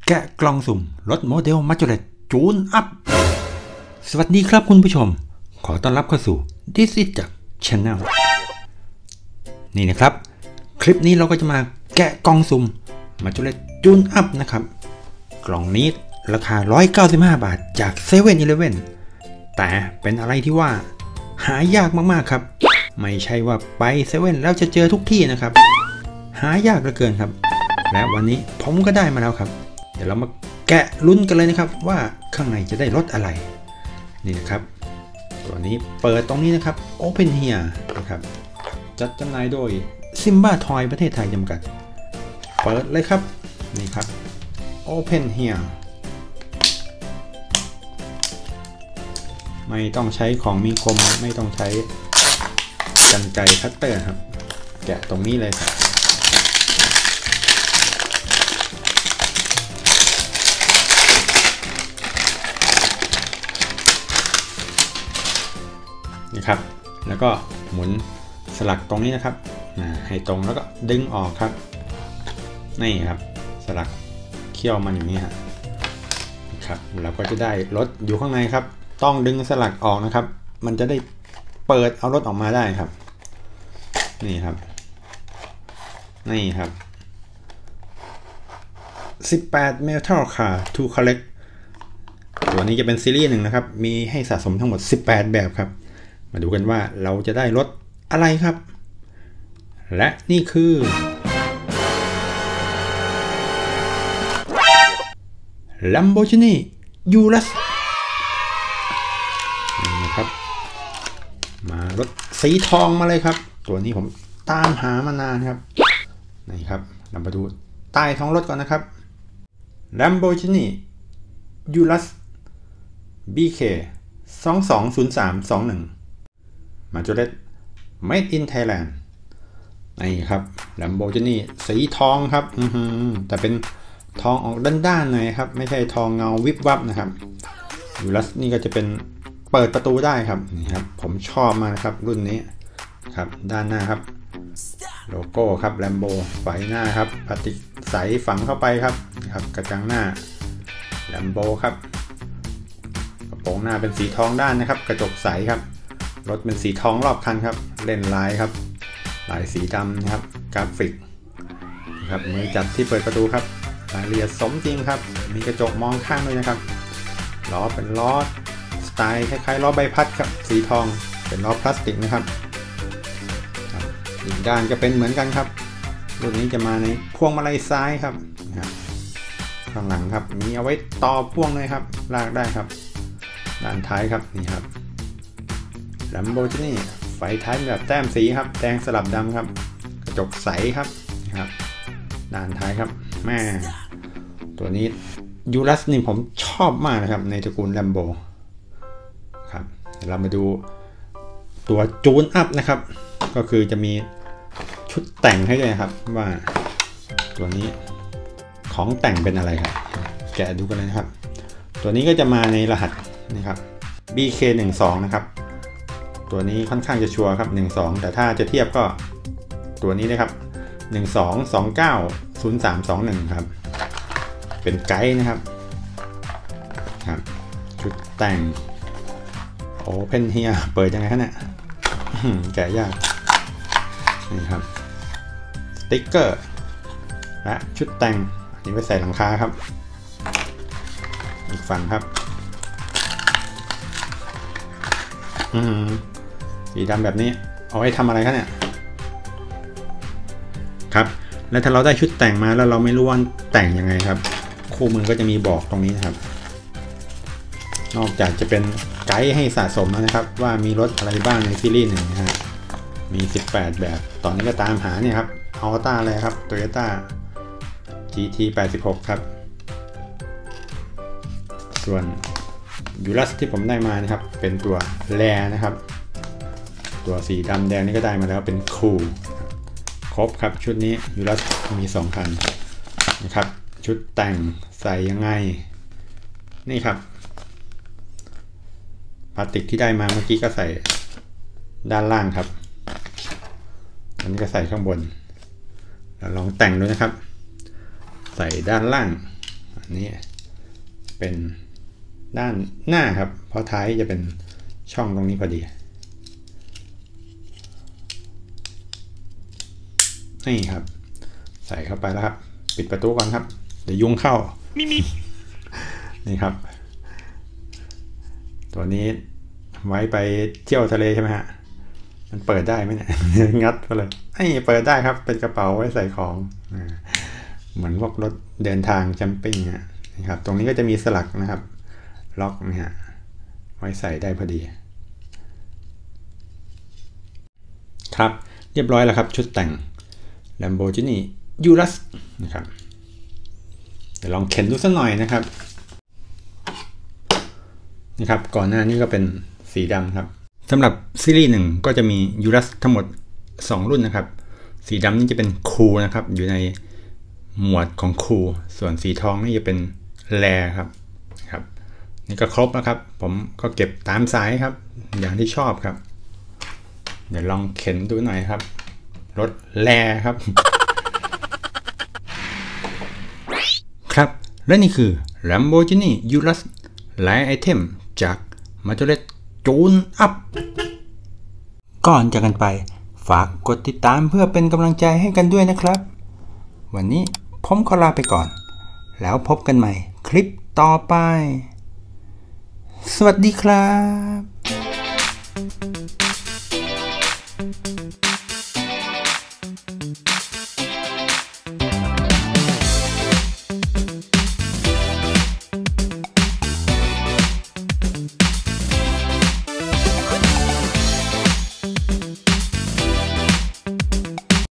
แกะกล่องสุ่มรถโมเดลมาจเลตจูนอัพสวัสดีครับคุณผู้ชมขอต้อนรับเข้าสู่ This is the Channel นี่นะครับคลิปนี้เราก็จะมาแกะกล่องสุ่มมาจเลตจูนอัพนะครับกล่องนี้ราคา195 บาทจาก7-Eleven แต่เป็นอะไรที่ว่าหายากมากๆครับไม่ใช่ว่าไปเซเว่นแล้วจะเจอทุกที่นะครับหายากเหลือเกินครับและวันนี้ผมก็ได้มาแล้วครับเดี๋ยวเรามาแกะลุ้นกันเลยนะครับว่าข้างในจะได้รถอะไรนี่นะครับตัวนี้เปิดตรงนี้นะครับ Open Here นะครับจัดจำหน่ายโดย Simba Toy ประเทศไทยจำกัดเปิดเลยครับนี่ครับ Open Here ไม่ต้องใช้ของมีคมไม่ต้องใช้กรรไกรคัตเตอร์ครับแกะตรงนี้เลยครับนี่ครับแล้วก็หมุนสลักตรงนี้นะครับให้ตรงแล้วก็ดึงออกครับนี่ครับสลักเขี้ยวมันอย่างนี้ครับเราก็จะได้รถอยู่ข้างในครับต้องดึงสลักออกนะครับมันจะได้เปิดเอารถออกมาได้ครับนี่ครับนี่ครับ18 Metal Car to Collect ตัวนี้จะเป็นซีรีส์หนึ่งนะครับมีให้สะสมทั้งหมด18แบบครับมาดูกันว่าเราจะได้รถอะไรครับและนี่คือ Lamborghini Urus นี่นะครับมารถสีทองมาเลยครับตัวนี้ผมตามหามานานครับนี่ครับเรามาดูใต้ท้องรถก่อนนะครับ Lamborghini Urus BK 220321มาจเลต Made in Thailand นี่ครับ Lamborghini สีทองครับแต่เป็นทองออกด้านๆหน่อยครับไม่ใช่ทองเงาวิบวับนะครับ Urus นี่ก็จะเป็นเปิดประตูได้ครับนี่ครับผมชอบมากครับรุ่นนี้ครับด้านหน้าครับโลโก้ครับ Lambo ไฟหน้าครับพลาสติกใสฝังเข้าไปครับครับกระจังหน้า Lambo ครับกระโปรงหน้าเป็นสีทองด้านนะครับกระจกใสครับรถเป็นสีทองรอบคันครับเล่นลายครับลายสีดำนะครับกราฟิกครับมือจับที่เปิดประตูครับรายละเอียดสมจริงครับมีกระจกมองข้างด้วยนะครับล้อเป็นล้อสไตล์คล้ายๆล้อใบพัดครับสีทองเป็นล้อพลาสติกนะครับอีกด้านก็เป็นเหมือนกันครับรุ่นนี้จะมาในพวงมาลัยซ้ายครับข้างหลังครับมีเอาไว้ต่อพ่วงเลยครับลากได้ครับด้านท้ายครับนี่ครับ Lamborghini ไฟท้ายแบบแต้มสีครับแดงสลับดำครับกระจกใสครับนะครับด้านท้ายครับแม่ตัวนี้ยูรัสนี่ผมชอบมากนะครับในตระกูล Lambo ครับเรามาดูตัวจูนอัพนะครับก็คือจะมีชุดแต่งให้ด้วยครับว่าตัวนี้ของแต่งเป็นอะไรครับแกะดูกันเลยนะครับตัวนี้ก็จะมาในรหัสนะครับ BK12 นะครับตัวนี้ค่อนข้างจะชัวร์ครับ12แต่ถ้าจะเทียบก็ตัวนี้นะครับ12290321ครับเป็นไกด์นะครับครับชุดแต่ง Open Here เปิดยังไงครับเนี่ยแกะยากนี่ครับสติ๊กเกอร์และชุดแต่งอันนี้ไว้ใส่หลังคาครับอีกฝั่งครับสีดำแบบนี้เอาไว้ทำอะไรครับเนี่ยครับแล้วถ้าเราได้ชุดแต่งมาแล้วเราไม่รู้ว่าแต่งยังไงครับคู่มือก็จะมีบอกตรงนี้นะครับนอกจากจะเป็นไกด์ให้สะสมนะครับว่ามีรถอะไรบ้างในซีรีส์หนึ่งนะฮะมี18แบบตอนนี้ก็ตามหาเนี่ยครับอัลต้าอะไรครับ Toyota GT 86ครับส่วนยูรัสที่ผมได้มานะครับเป็นตัวแรนะครับตัวสีดำแดงนี่ก็ได้มาแล้วเป็นคูลครบครับชุดนี้ยูรัสมี2คันนะครับชุดแต่งใส่ยังไงนี่ครับพลาสติกที่ได้มาเมื่อกี้ก็ใส่ด้านล่างครับอันนี้ก็ใส่ข้างบนลองแต่งดูนะครับ ใส่ด้านล่างนี่เป็นด้านหน้าครับเพราะท้ายจะเป็นช่องตรงนี้พอดีนี่ครับใส่เข้าไปแล้วครับปิดประตูก่อนครับเดี๋ยวยุงเข้านี่ครับตัวนี้ไว้ไปเที่ยวทะเลใช่ไหมฮะมันเปิดได้ไหมเนี่ย งัดไปเลยเปิดได้ครับเป็นกระเป๋าไว้ใส่ของเหมือนพวกรถเดินทางแคมปิ้งนะครับตรงนี้ก็จะมีสลักนะครับล็อกนะฮะไว้ใส่ได้พอดีครับเรียบร้อยแล้วครับชุดแต่ง Lamborghini Urus นะครับเดี๋ยวลองเข็นดูสักหน่อยนะครับก่อนหน้านี้ก็เป็นสีดำครับสำหรับซีรีส์1ก็จะมี Urus ทั้งหมด2รุ่นนะครับสีดำนี่จะเป็นคูลนะครับอยู่ในหมวดของคูลส่วนสีทองนี่จะเป็นแรครับนี่ก็ครบแล้วครับผมก็เก็บตามสายครับอย่างที่ชอบครับเดี๋ยวลองเข็นดูหน่อยครับรถแรครับ ครับและนี่คือ Lamborghini Urus หลายไอเทมจาก Martorell Tune Up ก่อนจากกันไปฝากกดติดตามเพื่อเป็นกำลังใจให้กันด้วยนะครับวันนี้ผมขอลาไปก่อนแล้วพบกันใหม่คลิปต่อไปสวัสดีครับ